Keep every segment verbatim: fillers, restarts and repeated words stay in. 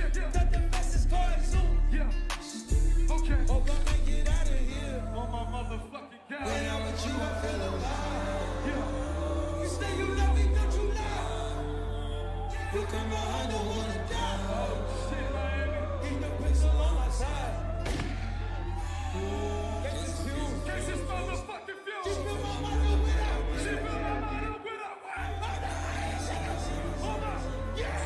Got the fastest car in Zoom. Yeah. Okay. Hope I make it out of here. On my motherfucking God. When I'm with you, I feel alive. Yeah. You say you love me, don't you lie? You come out, I don't wanna die. Oh shit, Miami. Keep the pistol on my side. Guess it's you. Guess it's motherfucking fuel. She fill my mind up without. She fill my mind up without. Hold on. Yeah.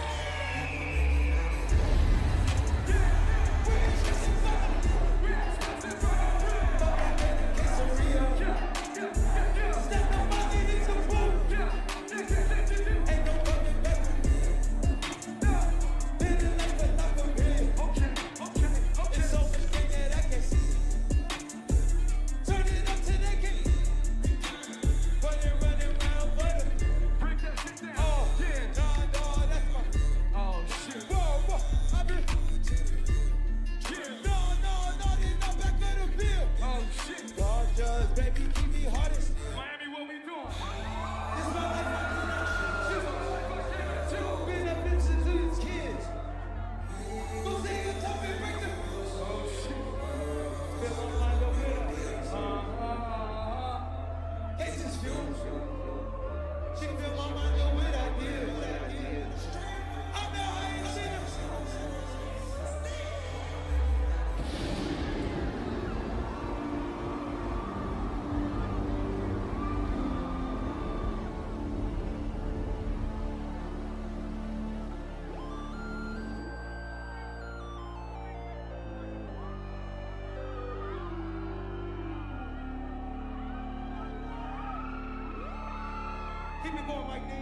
Keep it going, Mike D.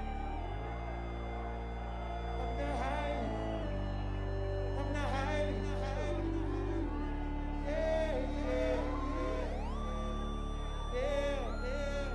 I'm not high. I'm not high. Yeah, yeah, yeah. Yeah, yeah.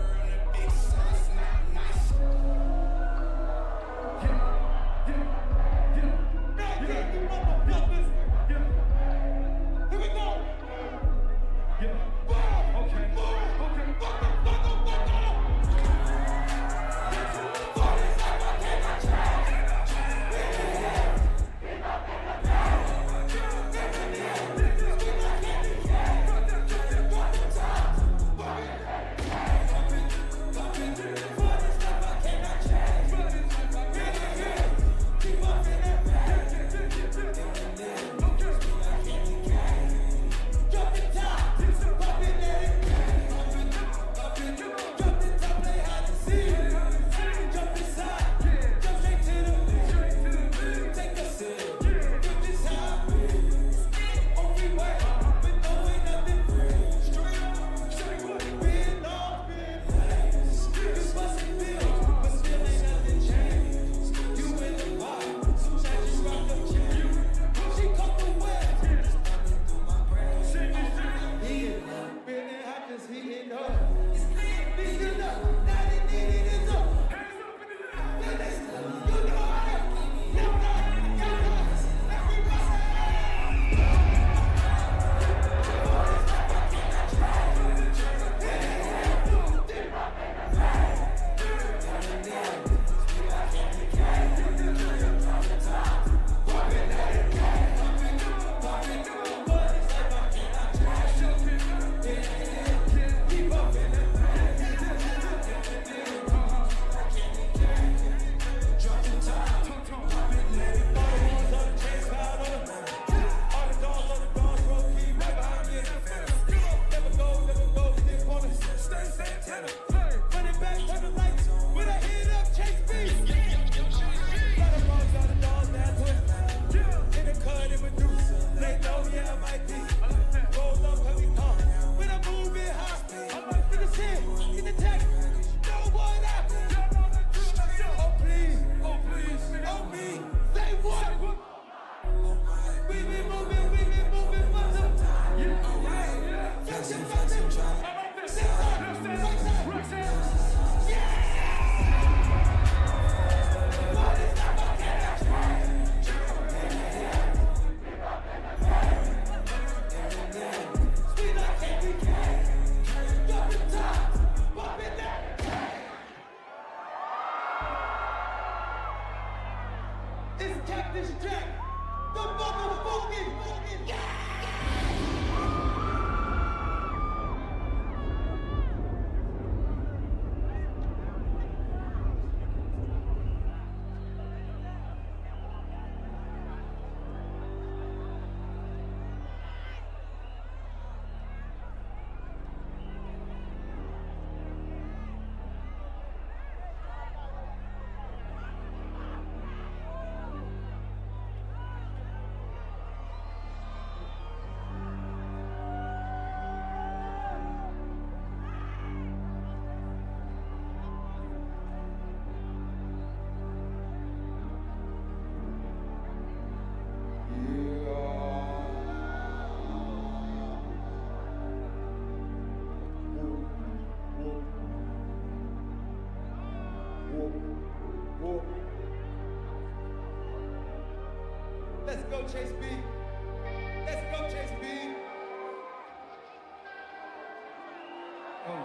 Yeah.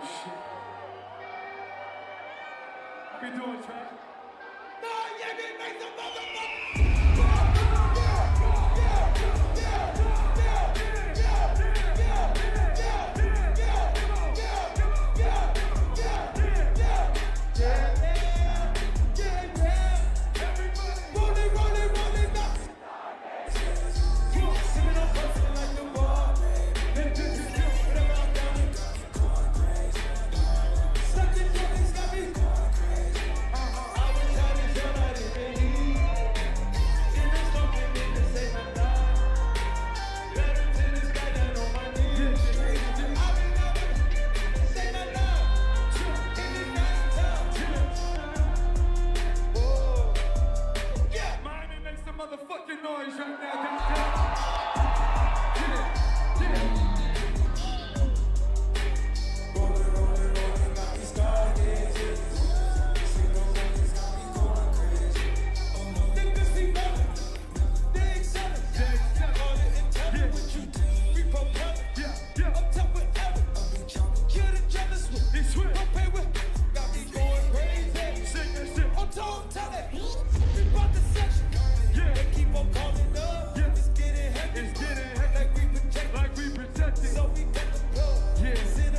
shit. How we doing, Trey? No, yeah, we make some motherfuckers. Motherfucking noise right now, downtown. Yeah, yeah. Rolling, rolling, rolling, got me started. Single niggas got me going crazy. Oh no, niggas see nothing. They excelling. They excelling. All the intelligent with you. We propelling. Yeah, yeah. I'm top of ever. I be chopping. Kill the jealous with. It's sweet. Don't pay with. Got me going crazy. Sing that shit. I'm told, tell it. We brought the section. Yeah. They keep on calling up. Yeah. It's getting heavy. It's getting heavy. Like we protect. Like we protected. So we got the plug. Yeah. It's in a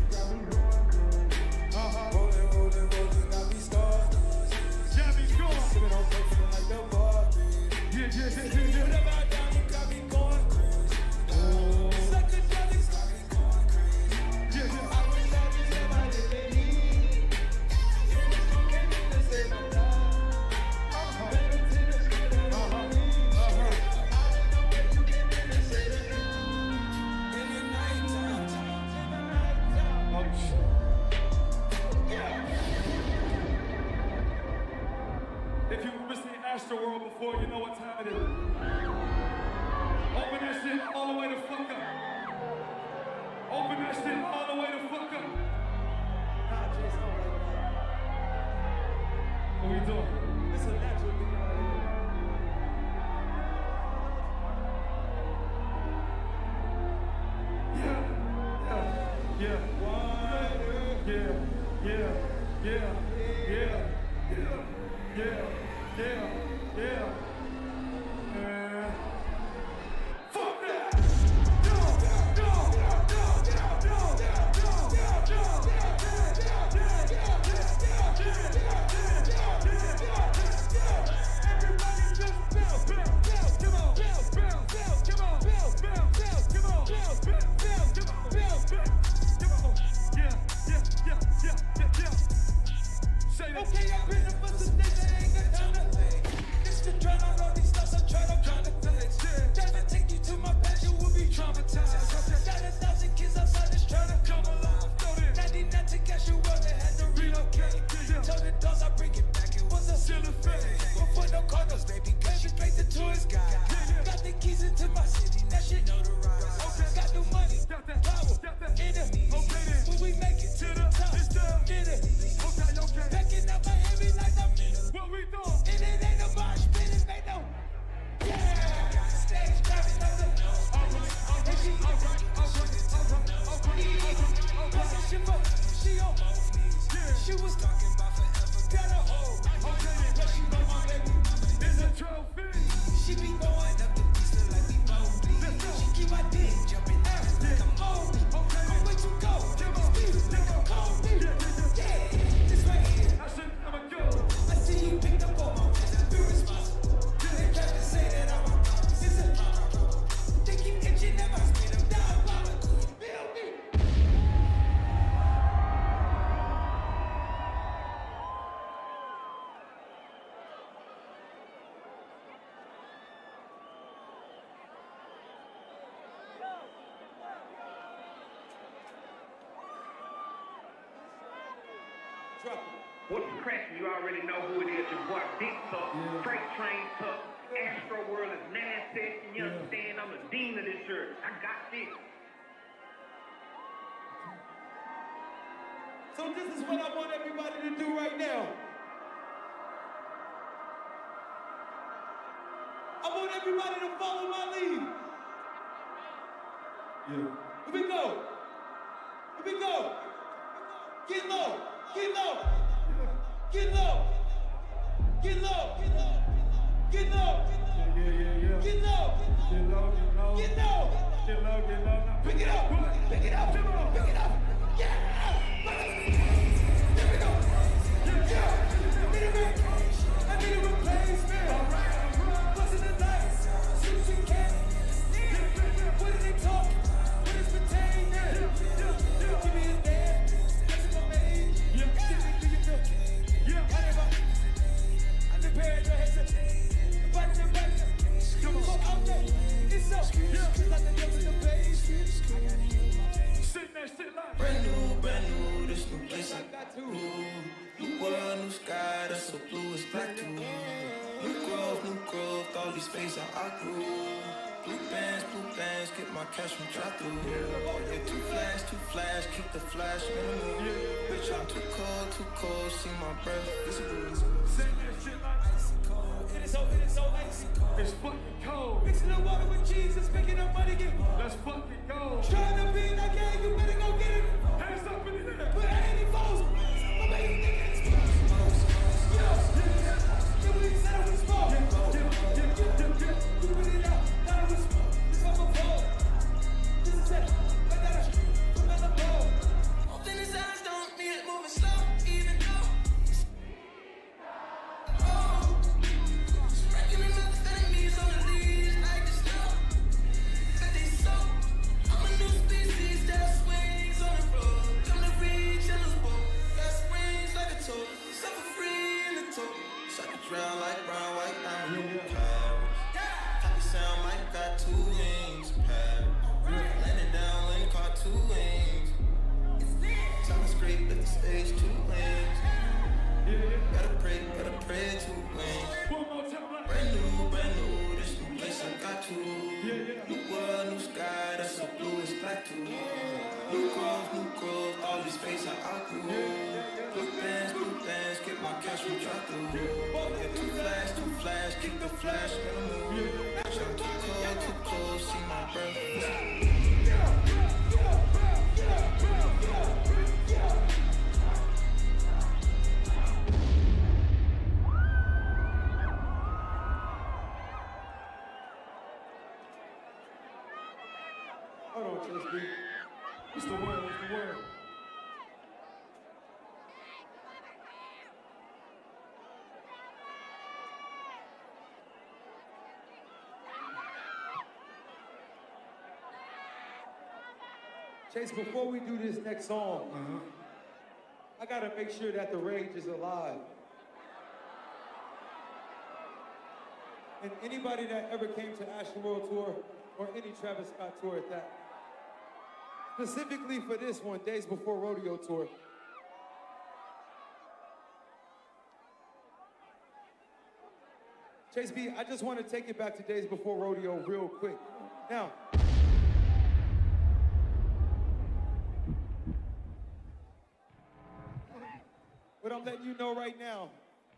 Uh-huh. rolling, rolling, rolling, got me started. Gabby's gone. Sipping on coke, feeling like the bar. Yeah, yeah, yeah, yeah, yeah. Whatever I got, you got me going crazy. Oh. Psychedelics got me going crazy. Yeah, yeah. I wish I was somebody they need. You was gonna make me say my love. Better to the sky than Uh-huh. I need. Uh-huh. I don't know where you get me to say that. In the nighttime, in the nighttime. Oh, shit. If you've ever seen Astroworld before, you know what time it is. Open that shit all the way the fuck up. Open that shit all the way the fuck up. Nah, Jason, don't like that. What we doing? It's a natural thing right Yeah, yeah, here. yeah, yeah, yeah, yeah, yeah, yeah, yeah, yeah. Uh, fuck that! No, no, no, no, no, everybody just bounce, bounce, bounce, come on, bounce, bounce, bounce, come on, bounce, bounce, bounce, come on, bounce, bounce, bounce, come on, bounce, bounce, come on. Yeah, yeah, yeah, yeah, yeah, yeah. Say that. Okay, I've been up for some days, I ain't got time to think. It's the dread on all these stuff, I'm trying to find a place. Never take you to my past, you will be traumatized. Got a thousand kids outside just trying to come alive. ninety-nine to cash you out, they had to relocate. Told the dogs I bring it back, it was a silly fate. Before no condos, baby, cause you paid the tourist guide. Got the keys into my city, that shit notarized. Got new money, power, in it. When we make it to the top, get it. Packing up Miami like I'm in it. What we doing? And it ain't a march, but it ain't no. Yeah, stage driving up the nose. And she Alright, alright, alright, alright, alright, was a shiver. She on both knees. She was talking about forever. Got a hold. But she know my baby mama It's a trophy. She be going up the pizza like we both bleed. She keep my dick jumping out like I'm old. I'm way to go. Speed like I'm cold. Yeah, this right here. I said, I'ma go. I see you picked up on my wrist. Be responsible. They try to say that I'm a promise. It's a they keep itching at my speed. I'm diabolical. Feel me? Drop it. What's cracking? You already know who it is. Your boy Big Tuck, Yeah. Freight Train Tuck, Astro World is nasty. And you Yeah. understand? I'm the dean of this shirt. I got this. So this is what I want everybody to do right now. I want everybody to follow my lead. Yeah. Here we go. Here we go. Get low, get low, get low, get low, get low, get low, Yeah, yeah, yeah, yeah. get low, Get low, get low. get low. Get low, get low. Now Pick it up, pick it up, Come on. pick it up. Yeah! There we go. Yeah! I need a re- I need a replacement. What's in the lights? Since you can. What did they talk? What is pertaining? Give me a dance. That's in my main. Yeah. Give me, do you feel? Yeah. Whatever. I'm prepared to hesitate. But the better. Come on. Out there. It's up. Yeah. It's like the girls in the place. Sing that shit like. Brand new, brand new, this new place I Got to. New world, new sky, that's so blue, it's black too. New growth, new growth, all these spaces I outgrew. Blue bands, blue bands, get my cash from drop through. Yeah, too flash, too flash, keep the flash minimal. Bitch, I'm too cold, too cold, see my breath visible. Sing that shit like. It is so, it is so icy. It's fucking cold. Mixing the water with Jesus, picking up money, get Let's fucking go. trying to be like, yeah, you better go get it. Hands up in the air. But ain't any foes. My baby nigga is close. Yo, yeah, we said it was small. Yeah, yeah, yeah, yeah. You put it out, thought it was small. It's on my phone. This is it. I got a from the pole. Open his eyes, don't need it moving slow, even though. Oh, sprinkling methamphetamines on the leaves like the snow. But they so, I'm a new species that swings on the road. Come to reach in the boat, got springs like a toad. Suffer free in the toe, suck it drown like brown, white diamond. Paris, copy sound like got two wings. Paris, landed down when caught two wings. Time to scrape at the stage, two wings. Gotta pray, gotta pray, two wings. One more time like. Brand new, brand new, this new place I got to. Yeah, yeah. New world, new sky, that's so blue, it's black too. New growth, new growth, all these spaces I outgrew. Blue bands, blue bands, get my cash from drop through. Yeah, too flash, too flash, keep the flash minimal. Bitch, I'm too cold, too cold, see my breath. Hold on, Chase B. What's the word? What's the word? Chase, before we do this next song, I gotta make sure that the rage is alive. And anybody that ever came to Asher World Tour or any Travis Scott tour at that, specifically for this one, Days Before Rodeo Tour, Chase B, I just want to take it back to Days Before Rodeo real quick. Now, but I'm letting you know right now,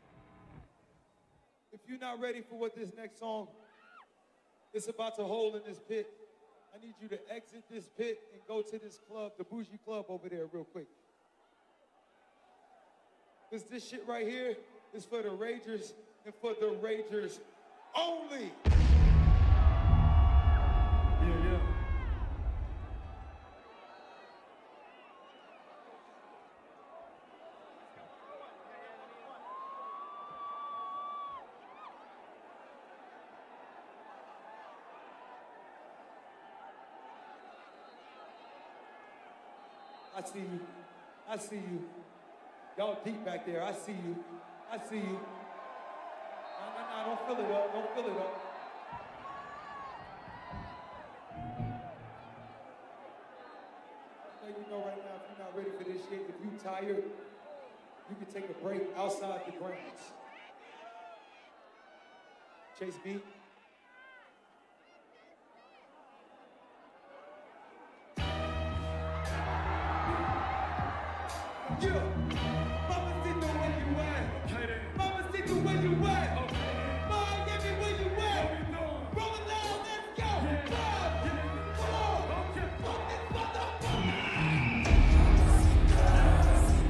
if you're not ready for what this next song is about to hold in this pit, I need you to exit this pit and go to this club, the Bougie Club over there real quick. Because this shit right here is for the Ragers and for the Ragers only. Yeah, yeah. I see you. I see you. Y'all deep back there. I see you. I see you. No, no, no. Don't fill it up. Don't fill it up. Let you know right now, if you're not ready for this shit, if you tired, you can take a break outside the grounds. Chase B. Yeah. Mama, see the way you at. Play that. Mama, see the way you at. Okay. Miami, where you What at? we doing? Roll it loud, let's go. Yeah. Five, Yeah. four, Okay. fuck this motherfucker.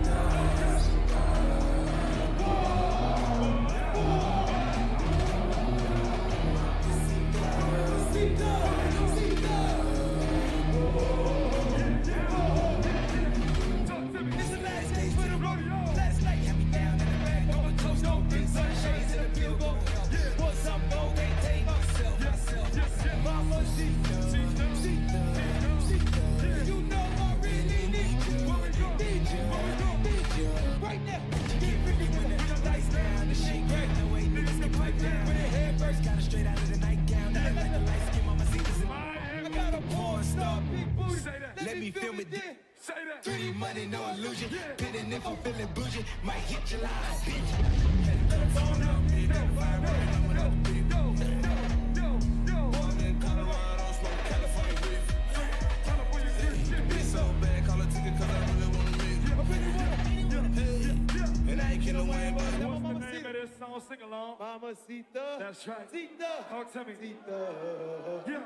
did. Say that. Pretty money, no illusion. Pitting if I'm feeling bougie, might hit your line, bitch. Phone up, no, no, no, no, no, no. Born in Colorado, smoke California beef. California good shit. Bitch so bad, call a ticket cause I really wanna meet. I really want it. And I ain't killing Wayne, but What's the name of this song? Sing along. Mamacita. That's right. Cita. Talk to me. Cita. Yeah.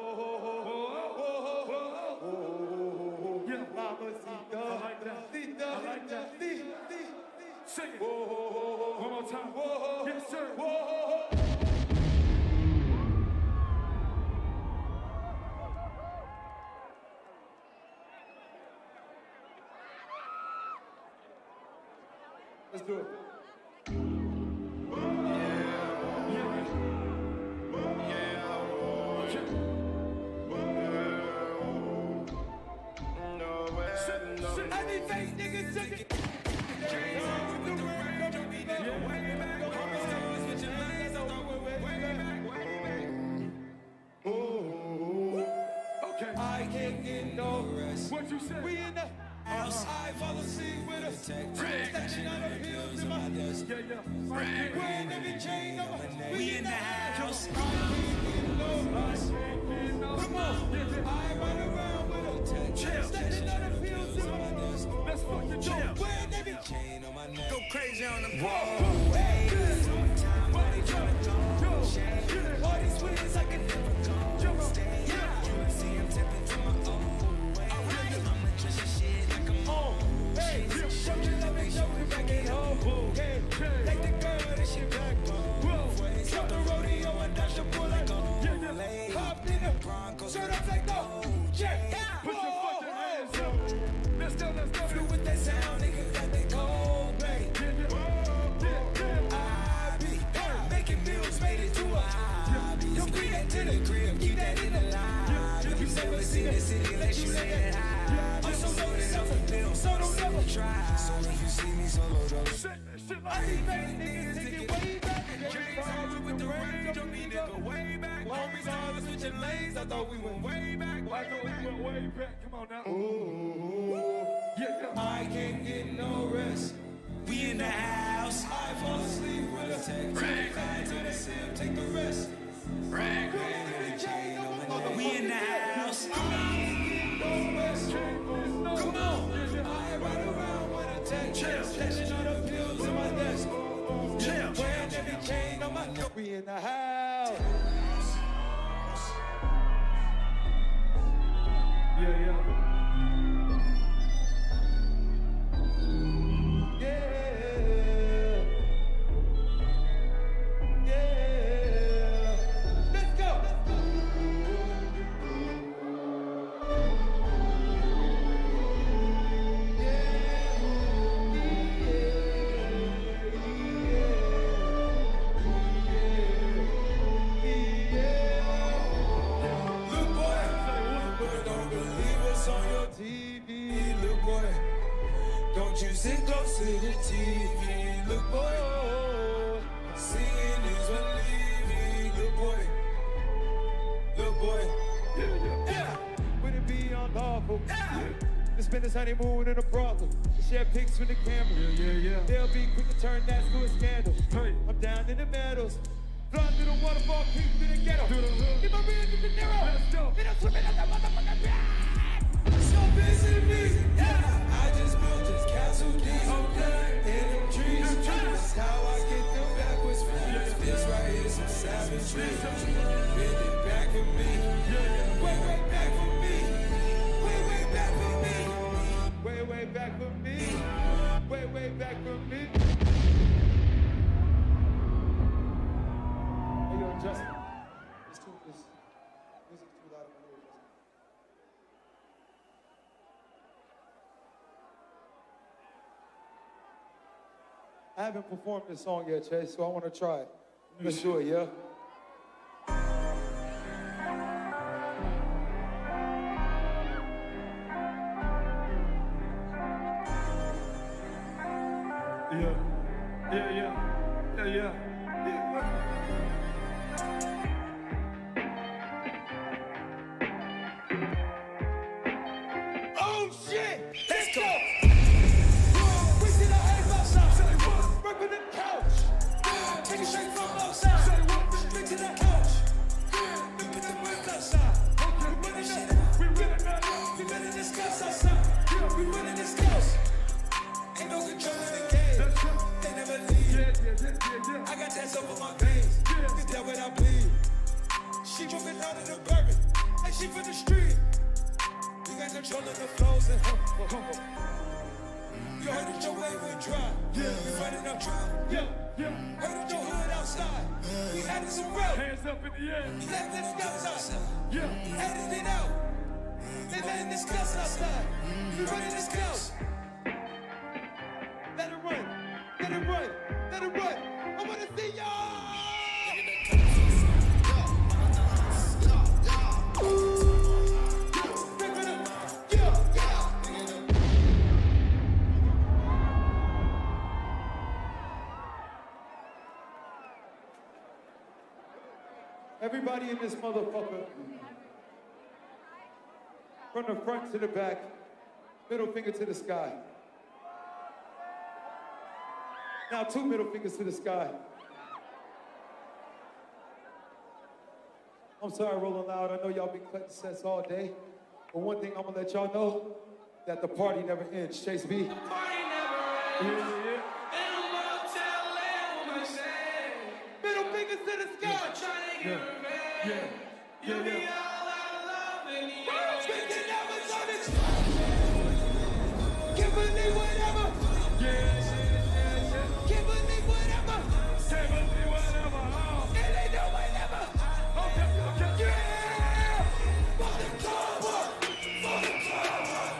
Yeah. Mamacita. I like that. Cita. I like that. Cita. Sing it. One more time. Yes, sir. Let's do it. I can't get no rest. What you say? We in the house. I fall asleep with a stashing out of pills in my desk. Yeah, yeah. Right. Wearing every chain on my. We in the house. I can't get no rest. Come on. I run around with a Chill. stashing out of pills in my desk. Let's fucking chill. Wearing every chain on my neck. go crazy on them. Whoa. Hey. Time while they tryna go shade. All these wins I can never go stay. You see I'm tipping to my own way. I'ma just shit like I'm on. Hey, show you love and show me back at home. Hey, like the girl that she back both ways. Drop the rodeo and dash the bull like a lay. Hop in the Broncos, shirt up like no. Yeah, Put your fucking hands up. Let's go, let's go. flew with that sound, nigga got that cold baby. I be making bills, made it to a hobby. Don't bring that to the crib, keep that in the line. You never see the city unless you lay it high. I'm so loaded up for bills, so don't ever try. So if you see me solo, don't Shit, shit like I be making niggas take it way back. James with the range, don't need nigga way back. Homies always switching lanes, I thought we went way back. I know we went way back. Come on now. Yeah, yeah. I can't get no rest. We in the house. I fall asleep with a text. Rag to the sim, take the rest. Rag, we in the house. I can't get no rest. Come on. I ride around with a text. Stashing all the pills in my desk. Wearing every chain on my neck. We in the house. Yeah, yeah. Yeah. Yeah. Let's go. Look, boy, but don't believe what's on your T V. Look, boy, don't you sit close to the T V. Look, boy, seeing is believing. Look, boy, look, boy, yeah. Would it be unlawful to spend his honeymoon in a brothel? To share pics with the camera. Yeah, yeah, yeah. They'll be quick to turn that to a scandal. Hey. I'm down in the meadows. Flying through the waterfall, peek through the ghetto. Through the hood. Get my rear to the narrow. Let's go. Then I'm swimming at the motherfucking ride. So busy, busy. Yeah. I just built this castle deep. Okay. In them trees. That's how I get them backwards flips. This right here is some savagery. Bend it back for me. Way, way back for me. Way, way back for me. Way, way back for me. Way, way back for me. Hey, yo, Justin. This too, this music's too loud in my ears. I haven't performed this song yet, Chase, so I want to try it. Let's do it, yeah? Yeah, yeah, yeah, yeah, yeah. Oh, nigga straight from outside. Straight to the house. We put the work outside. We running this shit out. We running out. We running this house outside. We running this house. Ain't no control in the game. They never leave. I got that over my veins. You can tell when I bleed. She moving out of the bourbon. Like she from the street. We got control of the flows and hump. You heard that your way went dry. Yeah. We running up dry. Yeah. Yeah. Heard that your hood outside. We had it some road. Hands up in the air. We left this guns outside. Yeah. Headed it out. They letting this guns outside. We running this house. Let it run. Let it run. Let it run. I wanna see y'all. Everybody in this motherfucker, from the front to the back, middle finger to the sky. Now two middle fingers to the sky. I'm sorry, Rolling Loud. I know y'all been cutting sets all day, but one thing I'm gonna let y'all know, that the party never ends. Chase B. Party never ends. Yeah, yeah. And I'm out telling what I say. Middle fingers to the sky. I'm trying to get revenge. Yeah. You'll Yeah, be yeah. all out of love in the end. Speaking never done it. Can't believe whatever. Yeah, yeah, yeah. Can't believe whatever. Can't believe whatever. Oh. And they know whatever. Okay, okay. Yeah. Fuck the club up. Fuck the club up.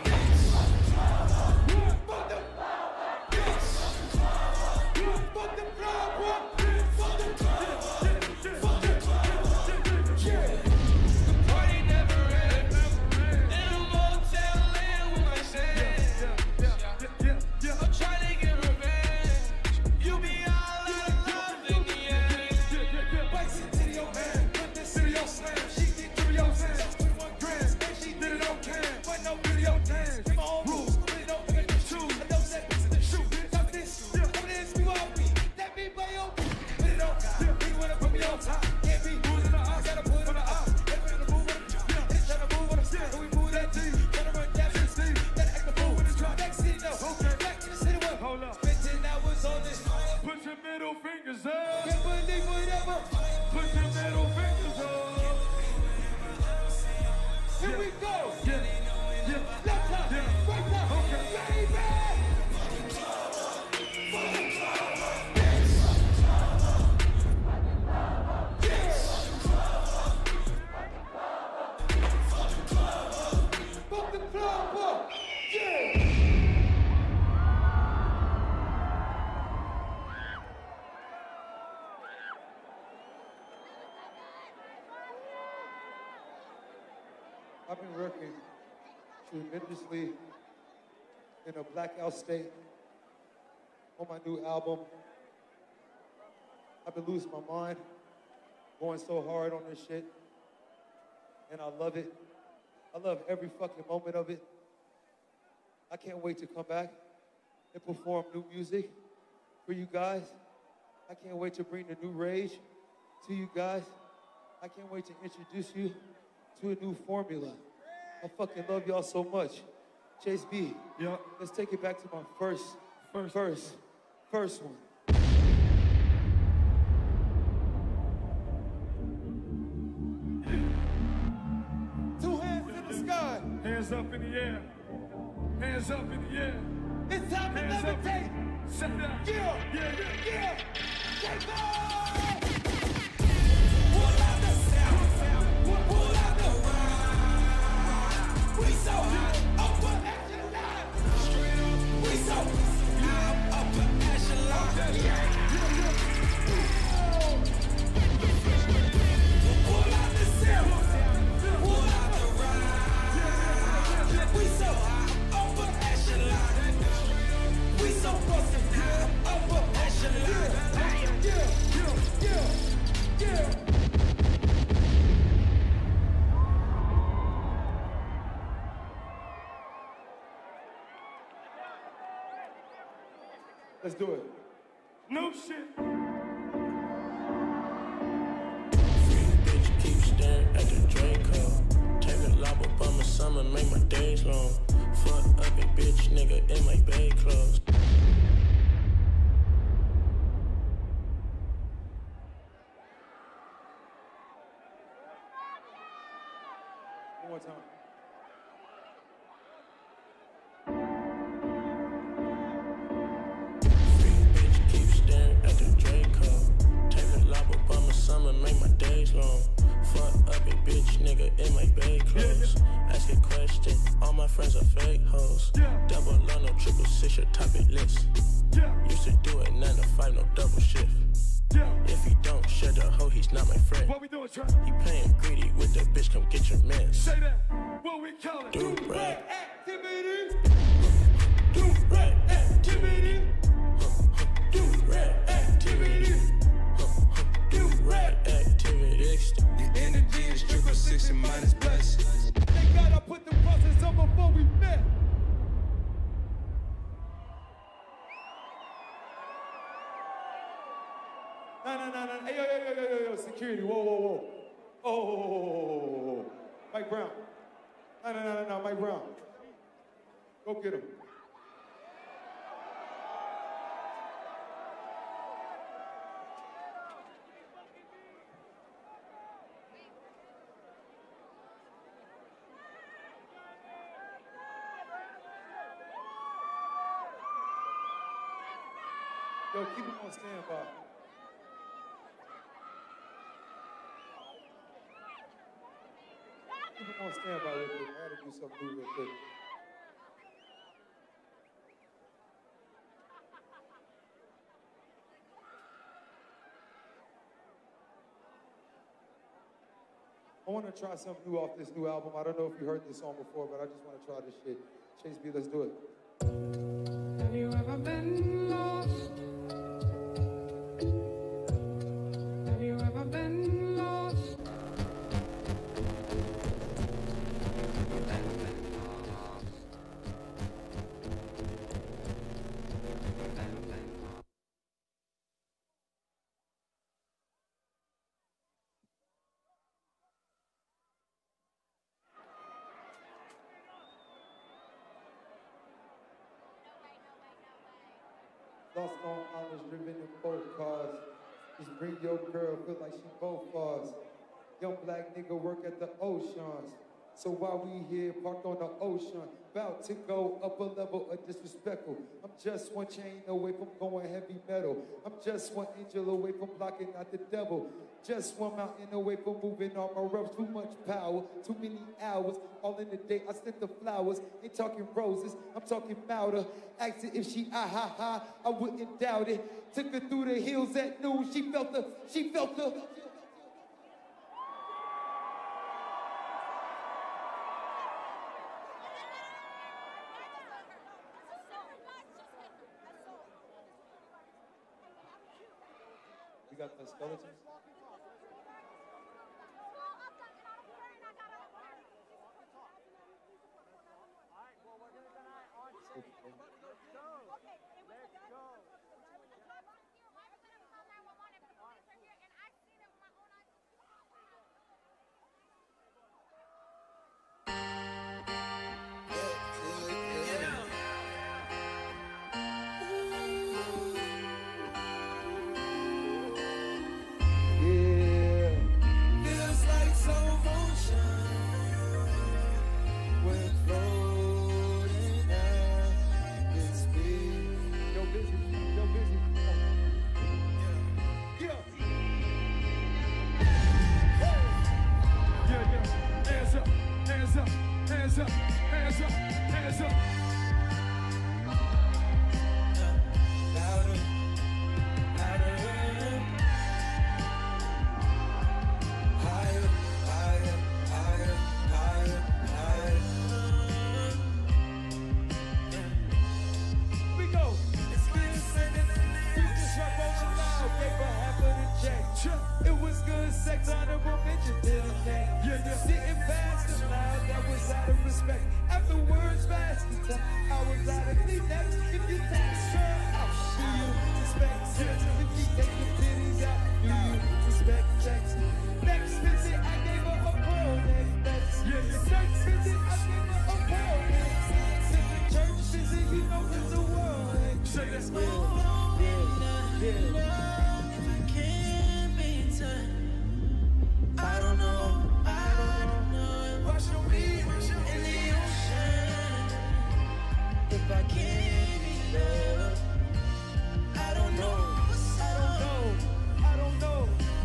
Fuck the bitch. Fuck the club up. Fuck the club up. Fuck the club up. Yeah. The party never ends. In a motel in with my shades. Yeah, yeah, yeah, yeah. I'm trying to get revenge. You be all out of love in the end. Bites into your man. Put this in your slam. She get through your hands. twenty-one grams. And she did it on cam. But no video dance. In my own rules. Put it on the shoes. I know that bitch in the shoe. Top this. Come this me on me. Let me play on me. Put it on top. He wanna put me on top. Can't be moving the eye. Gotta put it on the eye. Never in the move with him. They tryna move with him. And we move that G. Tryna run that bitch. Gotta act the fool with his drop. Next city though. Okay. Back to the city with. Hold up. Spent ten hours on this. Put your middle fingers up. Can't believe whatever. Put your middle fingers up. Here we go. Yeah, yeah, Left side, yeah. right side, Okay. baby. Fuck the club up. Yeah. I've been working tremendously in a blackout state on my new album. I've been losing my mind, going so hard on this shit, and I love it. I love every fucking moment of it. I can't wait to come back and perform new music for you guys. I can't wait to bring the new rage to you guys. I can't wait to introduce you to a new formula. I fucking love y'all so much. Chase B, Yeah. let's take it back to my first, First. first, first one. Two hands in the sky. Hands up in the air. Hands up in the air. It's time to Hands up. levitate. Set that. Yeah, Yeah, yeah. yeah. Take off. Pull out the sound. Pull out the ride. We so high, upper echelon. We so high, upper echelon. Yeah. Pull out the sound. Pull out the ride. We so high, upper echelon. We so bustin' high, upper echelon. Yeah, yeah, yeah, yeah. Let's do it. No shit. Draco. Take a lob up on my summer, make my days long. Fuck up a bitch nigga in my bay clothes. One more time. Freak bitch keep staring at the Draco. Take a lob up on my summer, make my days long. Fuck up a bitch nigga in my bay clothes. Ask a question, all my friends are fake hoes. Double on no triple six, your topic list. Used to do it nine to five, no double shift. If he don't share the hoe, he's not my friend. What we doing, Trey? He playing greedy with the bitch, come get your mans. Say that. What we call it? Do rag, Activity. do rag activity. Do rag activity. Do rag activity. The energy is triple six and minus blessings. Thank God I put the process up before we met. No, no, no, no. Hey, yo, yo, yo, yo, yo, yo, security. Whoa, whoa, whoa. Oh, whoa, whoa, whoa, whoa, whoa. Mike Brown. No, no, no, no, no, Mike Brown. Go get him. Yo, keep him on standby. Keep him on standby real quick. I gotta do something new real quick. I want to try something new off this new album. I don't know if you heard this song before, but I just want to try this shit. Chase B, let's do it. Have you ever been lost? Have you ever been lost? Lost on islands, driven in both cars. Just bring your girl, feel like she both ours. Young black nigga work at the oceans. So while we here, parked on the ocean, about to go up a level of disrespectful. I'm just one chain away from going heavy metal. I'm just one angel away from blocking out the devil. Just one mountain away from moving on my ropes. Too much power, too many hours. All in the day, I sent the flowers. Ain't talking roses, I'm talking powder. Asked her if she ah ha ha, I wouldn't doubt it. Took her through the hills at noon. She felt the, she felt the. You got the skeletons? Feels like slow motion when floating down in speed. Yo, busy, yo, busy. Yeah. Yeah, yeah. Hands up, hands up, hands up, hands up, hands up. Louder, louder, higher, higher, higher, higher, higher. We go. We just rock on the loud, gave her half of the check. It was good sex, honorable mention to the thing. Yeah, yeah. Didn't pass the loud, that was out of respect. Afterwards, fast the time, I was out of the next. If you tax her out, do you respect sex? If you take the titties out, do you respect sex? Next visit, I gave her a pearl I can't be loved. I don't know, I don't know, I don't know.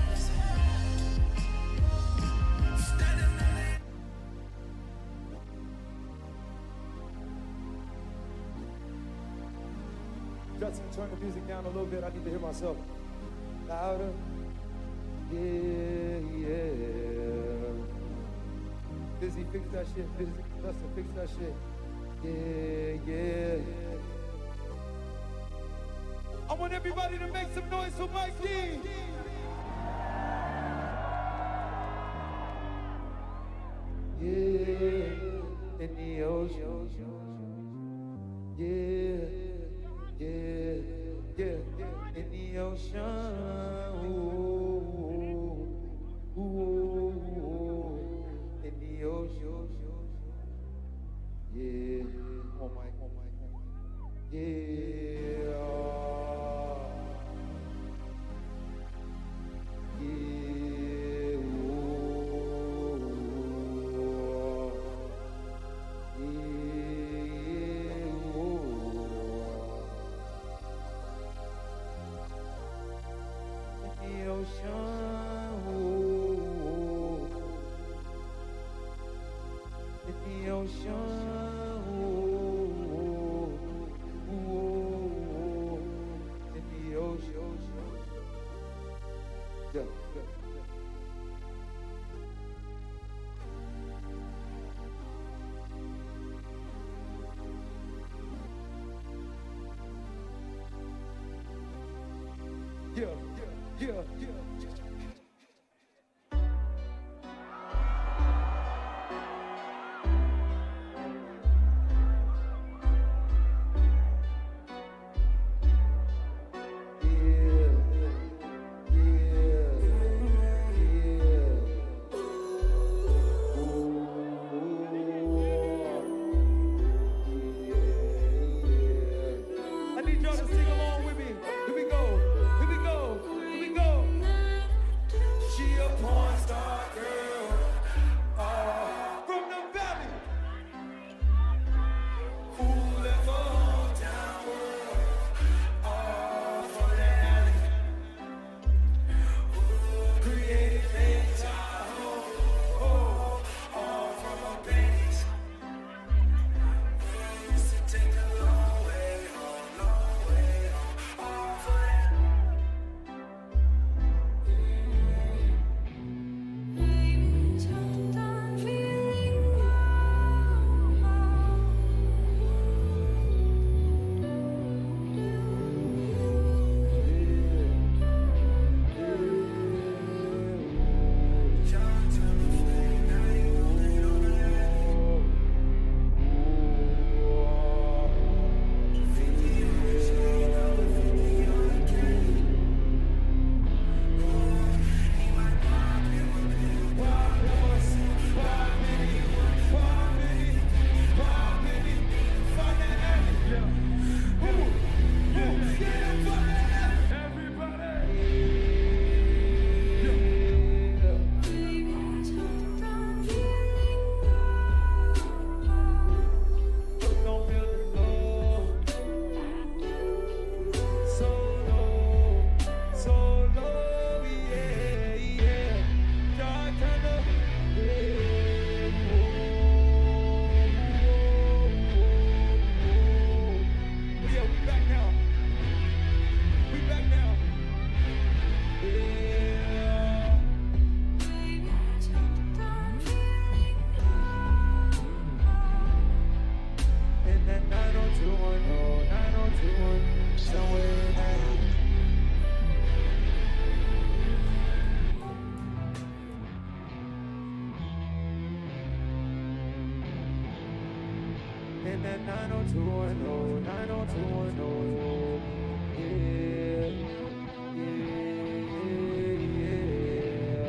Justin, turn the music down a little bit. I need to hear myself. Louder. Yeah, yeah. Busy, fix that shit. Busy, Justin, fix that shit. Yeah, yeah. I want everybody to make some noise for Mike D. Yeah, in the ocean. Yeah, yeah, yeah, in the ocean. Ooh, ooh, ooh, in the ocean. Yeah, oh my, oh my, oh my. Yeah, yeah, ooh, yeah, ooh. In the ocean, ooh, in the ocean. Yeah, yeah, yeah, yeah, yeah, yeah, yeah. I need y'all to sing along with me. Here we go. Here we go. Here we go. She a porn star girl. Oh, from the valley. Who'll ever hold down world? All for the alley. Created Lake Tahoe. Oh, all from her panties. Used to take a long way home, long way home. All for that. In that nine oh two one oh, nine oh two one oh, yeah, yeah,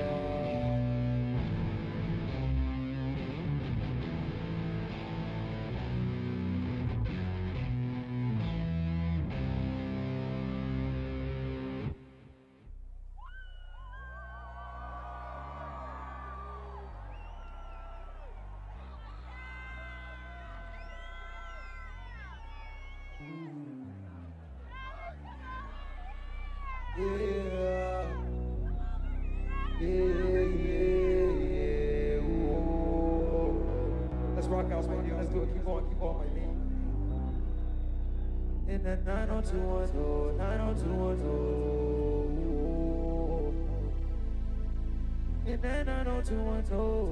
Yeah. Yeah, yeah, yeah. Ooh. Let's rock out, man. Let's do it. Keep going, keep going, my man. In that nine oh two one oh, nine oh two one oh. In that nine oh two one oh.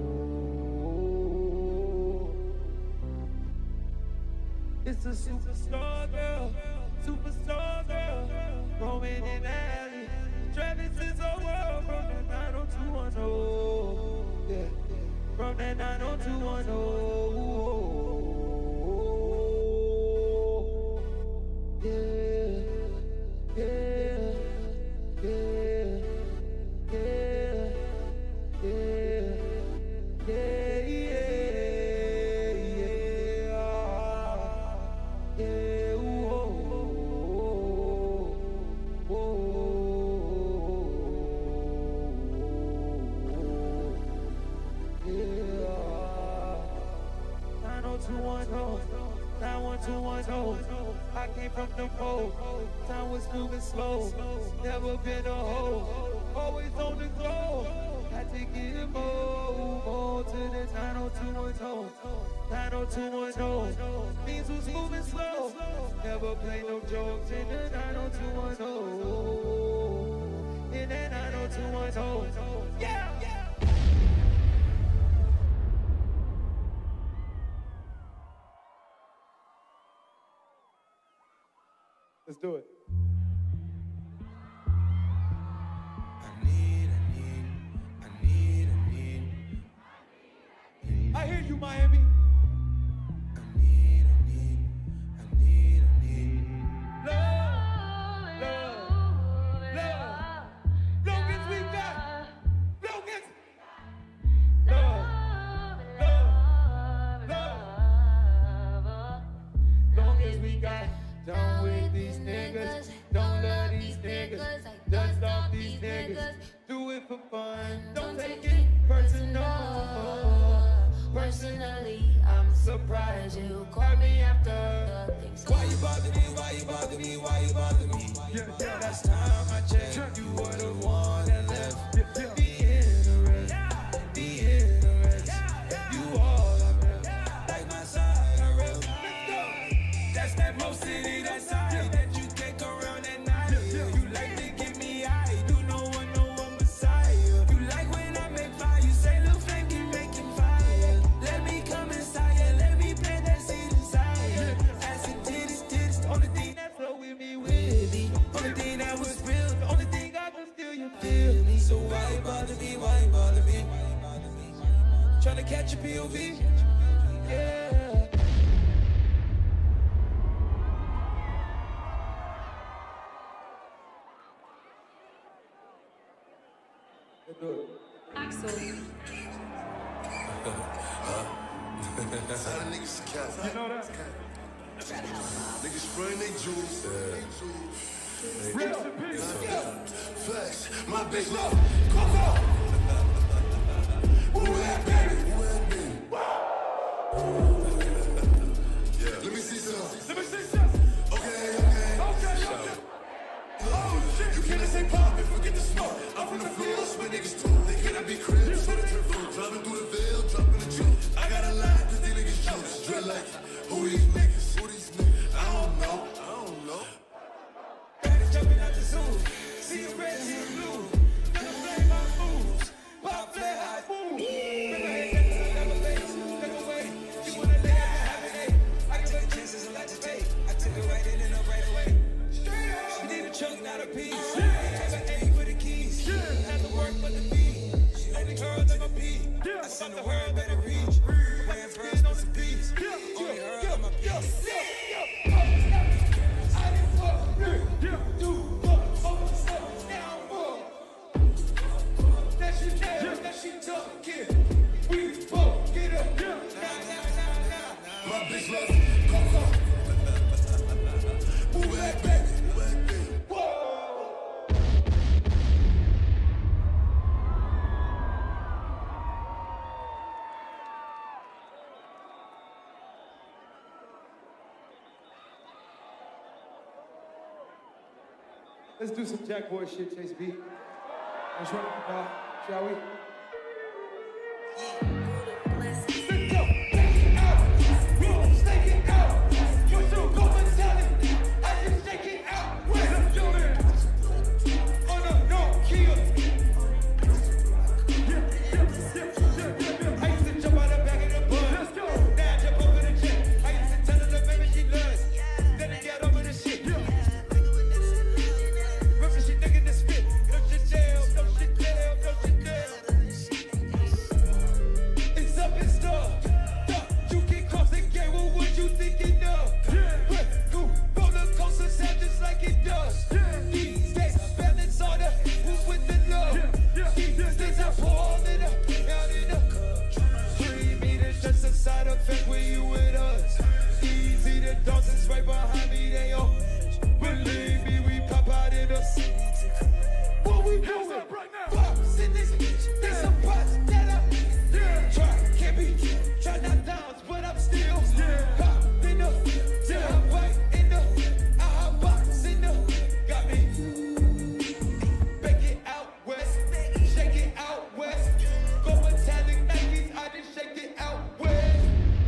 It's a superstar girl, superstar girl, roaming in the alley. Travis is a world from that nine oh two one oh. Yeah, from that nine oh two one oh. Yeah, yeah, yeah, yeah, yeah, yeah, yeah, yeah, whoa, whoa, yeah. nine oh two one oh, nine one two one oh. I came from the pole, time was moving slow, never been a hoe, always on the go, had to get more, more to the nine oh two one oh, nine oh two one oh, things was moving slow, never play no jokes in the nine oh two one oh, in the nine oh two one oh, yeah, yeah. Let's do it. I need, I need, I need, I need. I hear you, Miami. I need, I need, I need, I need. Love, love, love. Long as we got, long as love, love, love. Long as we got, done with these niggas, don't love these niggas, dust off these niggas, do it for fun, don't take it personal. Personally, I'm surprised you called me after. Why you bother me? Why you bother me? Why you bother me? Yeah, yeah. Last time I checked, you were the one that left. The interest, the interest. You all I rep, like my side I rep. That's that Mo City, that side that you take around at night. You like to give me eye, do no one, no one beside you. You like when I make fire, you say little flame keep making fire. Let me come inside you, let me plant that seed inside you. Acid titties, titties, the only thing that flow with me, with me. Only thing that was real, the only thing I can feel, you feel me. So why you bother me, why you bother me? Tryna catch a P O V? Yeah. Let's do it. Axel. Niggas cap. You know that? Niggas spraying they jewels. Rest in peace. Flex, my big love. Coco. Who that baby? Who that baby? Yeah. Let me see some. Let me see some. Okay, okay. Okay, okay. Oh, shit. You cannot say pop and forget the smoke. I'm from the fields where niggas too. They cannot be cribs, so they turn food. Driving through the veil, dropping the truth. I got a lie, cause these niggas juice. Drill like, who these niggas? Who these niggas? I don't know. I don't know. Daddy jumping out the zoo. See you red, see you blue. Gonna play my moves. Pop, play, I move. Remember, hey, niggas, I never face. Look away. You wanna lay out and have an eight. I can take chances and let you take. I took it right in and up right away. Straight up. She need a chunk, not a piece. Have an A for the keys. Have to work for the beat. She only heard of my beat. I send the world better reach. Wearing pearls, no some peace. Only heard of my piece. My bitch love Coco. Who that baby? Who that baby? Let's do some Jack Boy shit, Chase B. Let's run it now, shall we? Let's go. Out. Roll, stake it out. You're so go mentality. I just shake it out. Let's do it. Oh no, no, kill. Yeah, yeah, yeah, yeah, yeah. I used to jump out the back of the bus. Let's go. Now I jump over the jet. I used to tell her the baby she loves. Then I get over the shit. Yeah. Remember she thinking the spit. No shit jail, no shit jail, no shit jail. It's up in stuff. You can cross the gate, well, what you thinking of? Yeah. Go roller coaster sound just like it does. Yeah. These days, balance on the who's with the love. Yeah. Yeah. These days, I pour all in the out in the three meters, just a side effect when you with us. Easy, the dogs is right behind me, they all believe me, we pop out in us. What we doing right now? Pops in this bitch, there's some pots that I yeah. Try, can't be, try not downs, but I'm still yeah. Pop in the, yeah, I'm right in the, I hot box in the, got me. Bake it out west, shake it out west. Go metallic Nikes, I just shake it out west.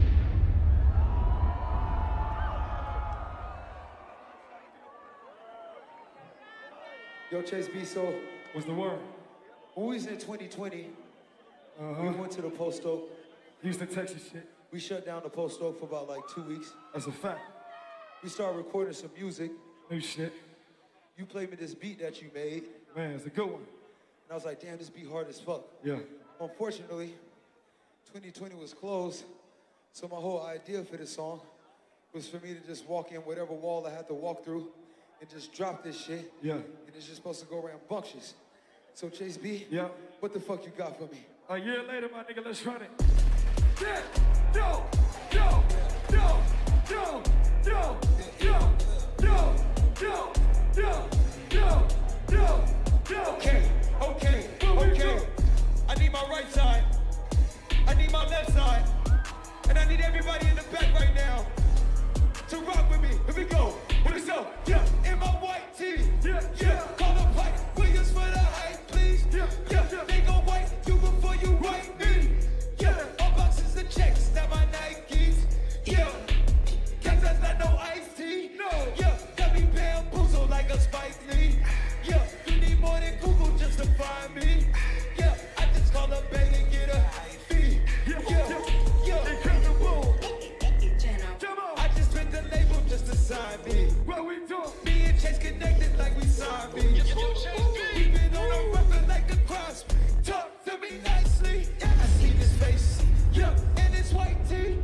Yo, Chase B, so What's the word? when we was in twenty twenty, Uh-huh. we went to the Post Oak. Houston, Texas shit. We shut down the Post Oak for about like two weeks. That's a fact. We started recording some music. New shit. You played me this beat that you made, and Man, it's a good one. I was like, damn, this beat hard as fuck. Yeah. Unfortunately, twenty twenty was closed, so my whole idea for this song was for me to just walk in whatever wall I had to walk through and just drop this shit. Yeah. And it's just supposed to go around bunctious. So Chase B, Yeah. what the fuck you got for me? A year later, my nigga, let's run it. Yeah, yo, yo, yo, yo, yo, yo, yo, yo, yo, yo, yo, yo. Okay, okay, okay. I need my right side. I need my left side. And I need everybody in the back right now to rock with me. Here we go. Here we go. Yeah, in my white tee. Yeah, yeah. Call the pipe. Williams for the hype, please. Yeah, yeah. They gon' white you before you white me. Yeah, all boxes and checks. Now my Nikes. Yeah, cause that's not no iced tea. No. Yeah, got me bamboozled like a Spike Lee. Yeah, you need more than Google just to find me. Yeah, I just call a bang and get a fee. Yeah, yeah, yeah. Incredible. I just spent the label just to sign me. What we doing? Me and Chase connected like we signed me. We been on a rubber like a cross. Talk to me nicely. I see this face. Yeah, and it's white tee.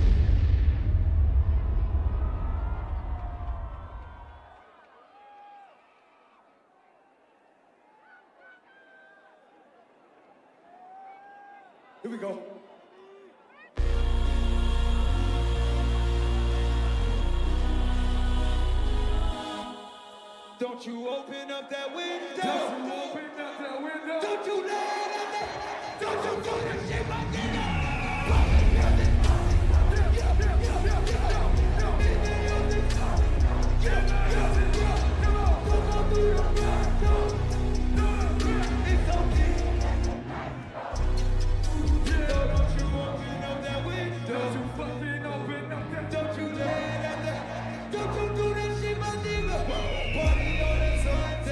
Here we go. Don't you open up that window. Don't you open up that window. Don't you let it out. Don't you do this shit, my nigga.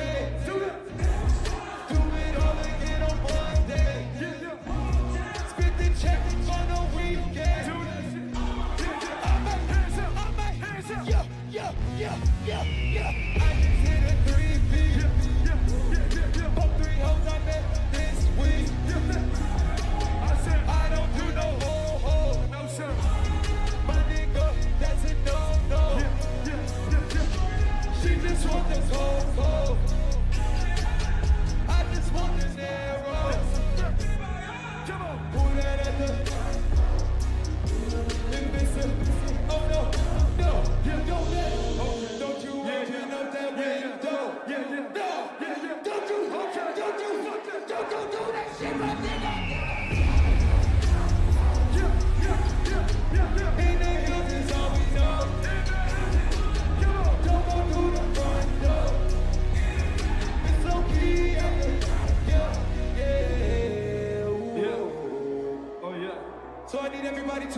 Spit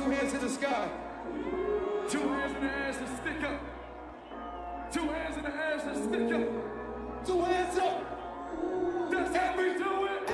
two hands in the sky. Two hands in the air to stick up. Two hands in the air to stick up. Two hands up. That's how we do it.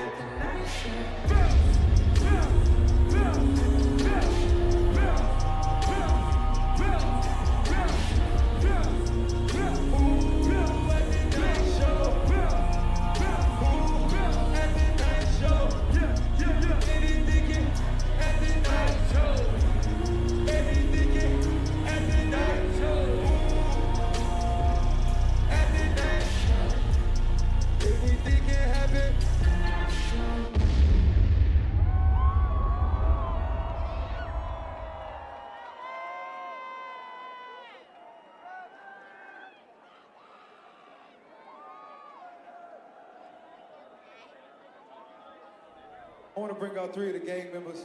I want to bring out three of the gang members.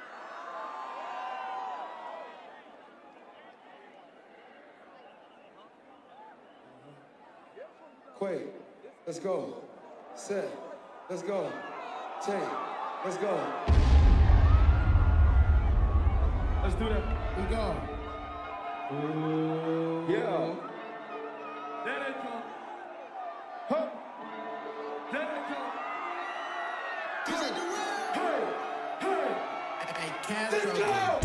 Quay, let's go. Seth, let's go. Tay, let's go. Let's do that. We go. Yeah. There they come. Huh. There they come. Hey, hey. Hey, Let's Castro. go.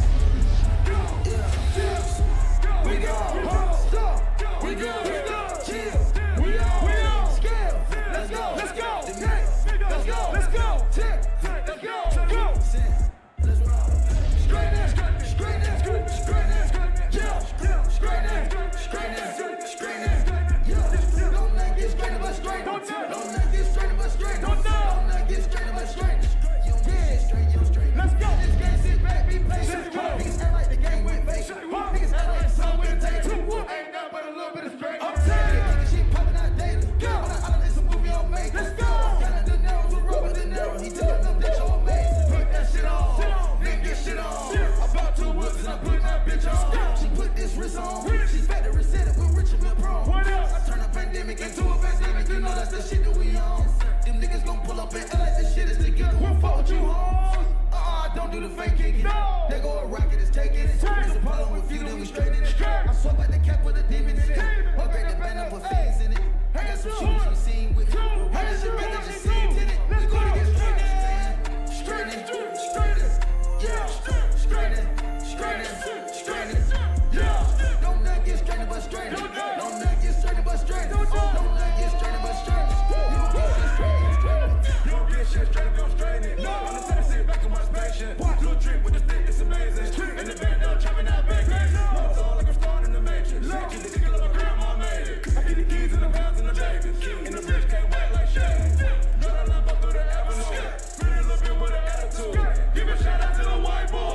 Go. Yeah. Go. We go. Stop. We go. We go. Chill. We on. We on. Scale. Let's go. Let's go. The Let's go. Let's go. Let's go. Go. Let's roll. Straight in. Straight in. Straight in. Straight in. Yeah. Straight in. Straight in. Straight in. Yeah. Don't let get straight but straight. Don't Don't know. let get straight but straight. Don't know. Don't let get straight but straight. You don't get straight, you don't straight. Let's go. This game sit back, be patient. Let's go. Niggas act like the game went vacant. Say what? Niggas act like some with a tape. Two, one. Ain't nothing but a little bit of straight. I'm saying. Nigga, shit popping out daily. Go. On the island, it's a movie on make. Let's go. Got a De Niro with Robert De Niro. He took them bitch on me. Put that shit on. Sit on. Nigga, get shit on. Shit. I bought two whips and I put that bitch on. She put this wrist on. She factory set it with Richard Bill Pro. What else? I turn a pandemic into a pandemic. You know that's the shit that we on. Them niggas gon' pull up and act like this shit is together. We'll fuck with you, home. Uh-uh, don't do the fake kicking. No. They go a rocket, it's taking it. It's a problem with you, then we straight in it. I swap at the cap with a demon in it. Upgrade the band up with fiends in it. I got some shooters you seen with it. I got some bitches you seen in it. We gonna get straight in. Straight in, straight in. Yeah, straight in, straight in, straight in. Yeah, don't let get straight in but straight in. Don't let get straight in but straight in. Don't let get straight in but straight in. You don't get shit straight in, straight in. You don't get shit straight up, go straight in. No. I'm the center, sit back and watch patient. Do a trick with the stick, it's amazing. In the band, they'll chopping out bacon. It's all like I'm starting in the matrix. Keep the dick like my grandma made it. I keep the keys in the pounds and the babies. In the bridge, can't wait like shit. Tryna limp up through the avenue. Pretty little bit with an attitude. Give a shout out to the white boy.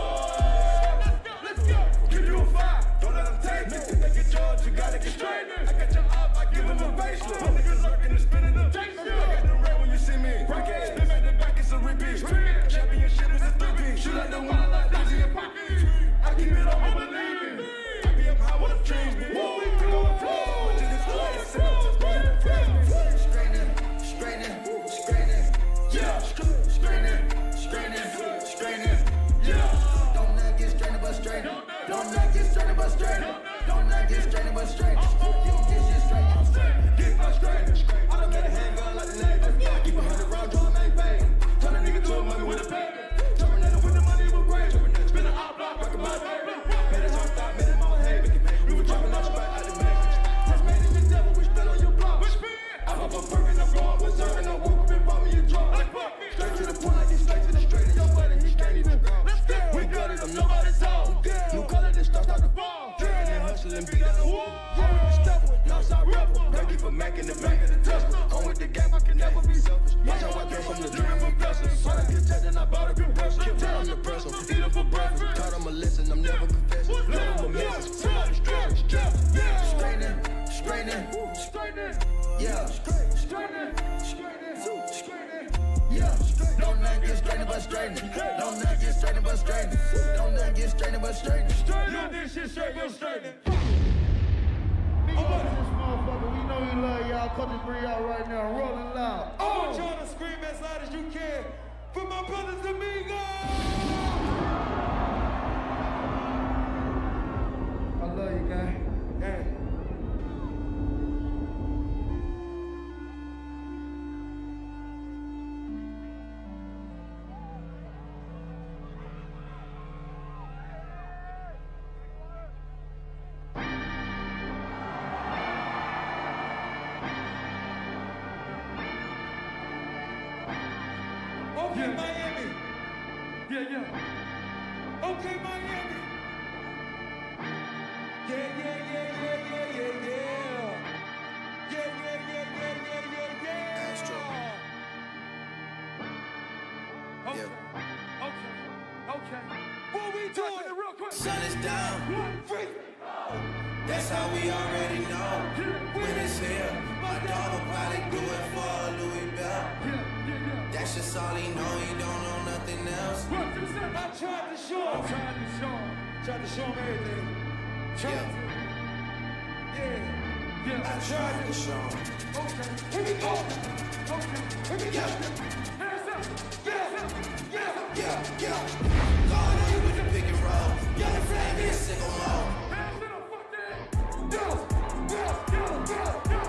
Let's go. Give you a five. Don't let them take it. If they get charged, you gotta get straight in. I got your up, I give them a baseline. My niggas lurking and spinning them. I got them red when you see me. Break it. Spin back to back, it's a repeat. Championship is a three-piece. Shoot like the one like Dizzy and Poppy. I keep it on, believe it. I be up high with the trees, man. What we do? What you just like? Straight in, straight in, straight in. Yeah, straight in, straight in, straight in. Yeah, don't let get straight in but straight in. Don't let get straight in but straight in. Don't let get straight in but straight in. You don't get shit straight, I'm straight. Get my straight. I don't get a handgun like the Navy. Keep a hundred round drum, ain't paid. Turn a nigga to a mummy with a baby. Terminator with the money with grave. Spin an op block, rockin' my baby. Made it talk stop, made it mama hate me. We were dropping out spot out the matrix. That's made in the devil, we spit on your block. I hop a perk and I'm going berserk and I woke up and bought me a drum. Straight to the point, like it's straight to the straight. And your buddy, he can't even go. We got it, I'm nobody's dog. New color, this start start to fall. Drinking and hustling, beat down the wall. I'm with the stuff, Northside rebel. Thank you for making the back of the Tesla. I'm with the game, I can never be selfish. Watch how I came from the dream of blessings. When I get checked and I bought a compressor. Kept down on the pressure, eat them for breakfast. Taught them a lesson, I'm never confessing. Love them a message, somebody stressing. Straight in, straight in, straight in. Yeah, straight, straight in, straight in, straight in. Yeah, don't let get straight in but straight in. Don't let get straight in but straight in. Don't let get straight in but straight in. You do this shit straight, go straight. Big up to this motherfucker. We know you love y'all. Cut this bring out right now. Rolling loud. I want y'all to scream as loud as you can for my brothers Amigos! Okay, Miami. Yeah, yeah. Okay, Miami. Yeah, yeah, yeah, yeah, yeah, yeah, yeah. Yeah, yeah, yeah, yeah, yeah, yeah, yeah. Astro. Okay. Yeah. Okay. Okay. What we doing? Real quick. Sun is down. One, three. That's how we already know. When it's here, my dog will probably do it for Louis Bell. Yeah, yeah, yeah. That's just all he know. He don't know nothing else. What you say? I tried to show I'm him. trying to show him. Tried to show him everything. Tried Yeah. to. Yeah. Yeah. I tried to show him. Okay. Here we go. Okay. Here we go. Hands up. Hands up. Yeah. Yeah, yeah. Going on with the pick and roll. Young flame in single mode. Hands to the fuck that. Go. Go. Go. Go. Go.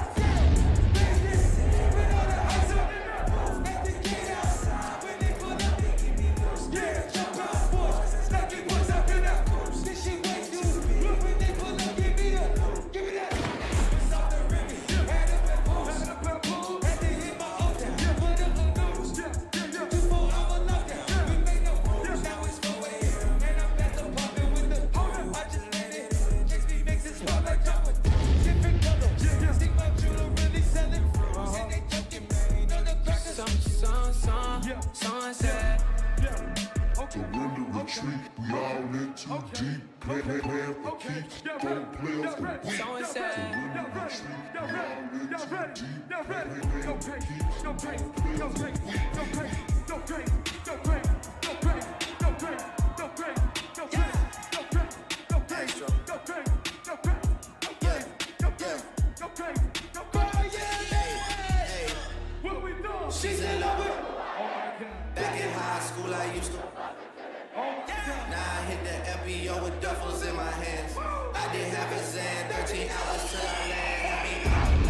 Yeah, jump out, boys. Like it was up and out. This shit way too. Look when they pull up, give me up. Give me that. It's off the rim. Had up at pool. Had to hit my up down. Put up a nose. Before I was knocked down. We made no moves. Now it's four a m. And I'm at the poppin' with the hold up. I just let it. X B makes it spot like Java. Different colors. See my jeweler really selling fruits. And they joking, man. No, the crackers. Some, some, some, sunset. Surrender, retreat, we all in too deep. Play, play, play for keeps, don't play us for weak. So inside. Y'all ready? Y'all ready? Y'all ready? Y'all ready? Go crazy. Go crazy. Go crazy. Go crazy. Go crazy. Go crazy. Go crazy. Go crazy. Go crazy. Go crazy. Go crazy. Go crazy. Go crazy. Go crazy. Go crazy. Go crazy. Go crazy. Go crazy. Hey, What we doing? she's in love with. Oh my God. Back in high school, I used to. Oh my God. Now I hit the F B O with duffels in my hands. I did half a Zan, thirteen hours till I land. I mean,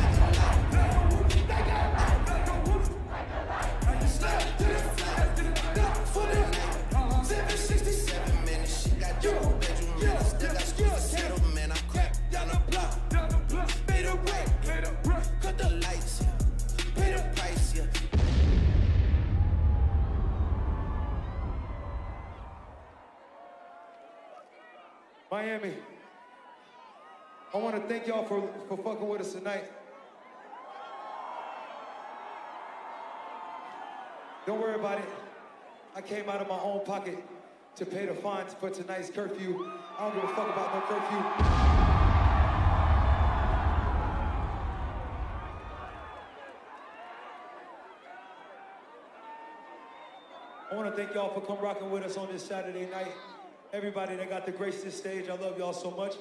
slap to the flat, duck for the night. seven sixty-seven minutes, she got double bedroom minutes. Still got school to settle, man. I cracked down the block. Down the block. Made a wreck, Made a break. cut the lights, yeah. Pay the price, yeah. Miami, I want to thank y'all for, for fucking with us tonight. Don't worry about it. I came out of my own pocket to pay the fines for tonight's curfew. I don't give a fuck about no curfew. I want to thank y'all for come rocking with us on this Saturday night. Everybody that got to grace this stage, I love y'all so much.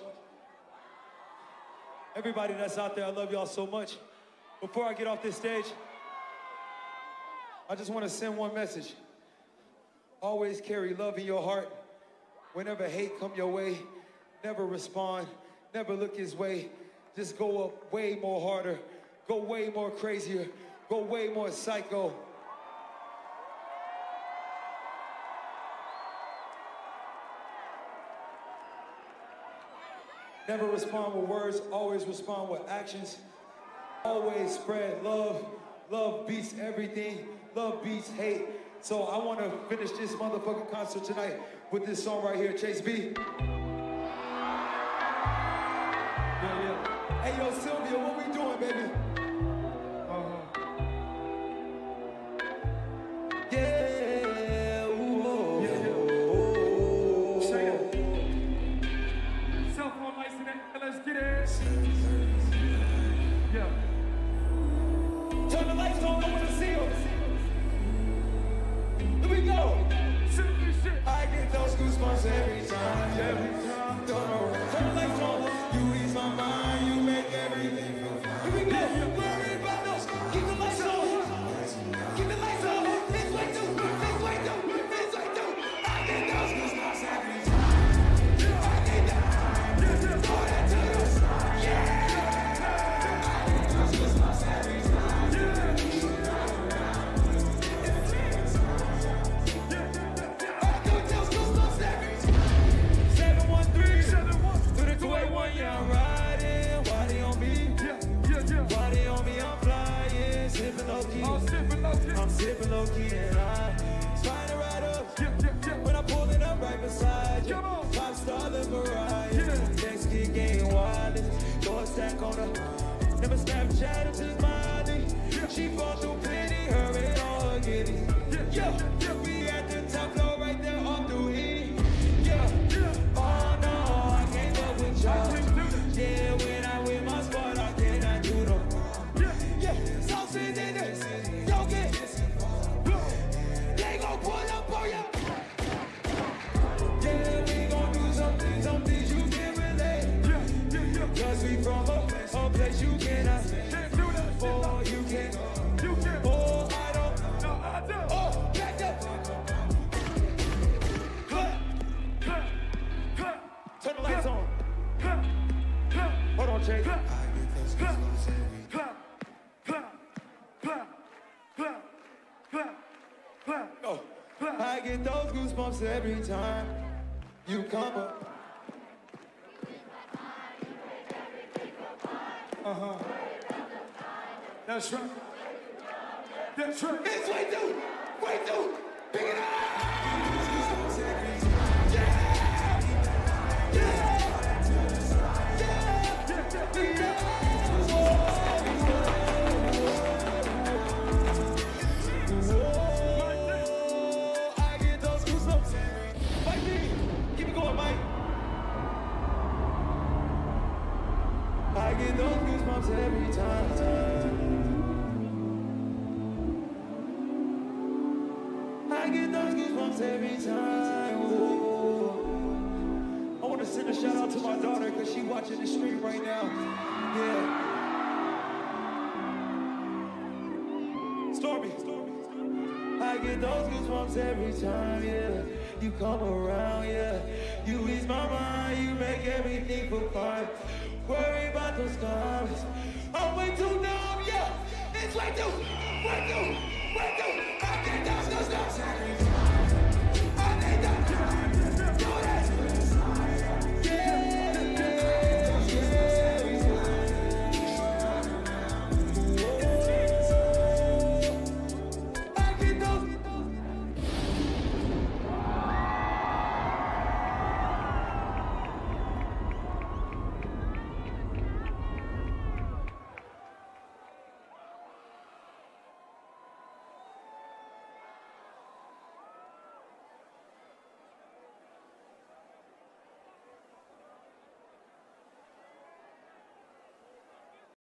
Everybody that's out there, I love y'all so much. Before I get off this stage, I just want to send one message. Always carry love in your heart. Whenever hate come your way, never respond, never look his way. Just go up way more harder, go way more crazier, go way more psycho. Never respond with words, always respond with actions. Always spread love. Love beats everything. Love beats hate. So I want to finish this motherfucking concert tonight with this song right here, Chase B. Yeah, yeah. Hey, yo, Sylvia, what we doing, baby? Uh-huh. Yeah, ooh, Yeah, yeah. Say it. Cell phone lights in it. Let's get it. Yeah. Turn the lights on, I want to see them. Here we go. Simply shit. I get those goosebumps every time. Every time. Don't know. Turn the lights on. You ease my mind. You make everything feel fine. Here we go. Worry about those. Keep the lights on. Keep the lights on. It's way too. It's way too. It's way too. I get those goosebumps every time. I get that. Throw that to the side. Yeah. I get those goosebumps every time. I get those goosebumps every time. seven one on her. Never Snapchat or took my I D. She fought through plenty, her and all her giddies. Yeah, yeah, we at the top floor right there off the E. Yeah, oh no, I can't up with y'all. Yeah, when I win my spot, I cannot do them. Yeah, sauces in it, yo get. They gon' pull up on ya. Yeah, we gon' do something, some things you can relate. Cause we from a, a place you cannot. Oh, you can't. Oh, I don't. Oh, back up. Clap. Turn the lights on. Hold on, Jake. Clap, clap, clap, clap, clap, clap, clap. Oh, I get those goosebumps every time you come up. Uh-huh. That's right. That's right. It's way through. Way through. Pick it up. I get those goosebumps every time. I get those goosebumps every time. Ooh. I want to send a shout out to my daughter because she's watching the stream right now. Yeah. Stormy. I get those goosebumps every time, yeah. You come around, yeah. You ease my mind, you make everything feel fine. Worry about those comments. I'm way too numb, yeah. It's way too, way too, way too. I get those goosebumps.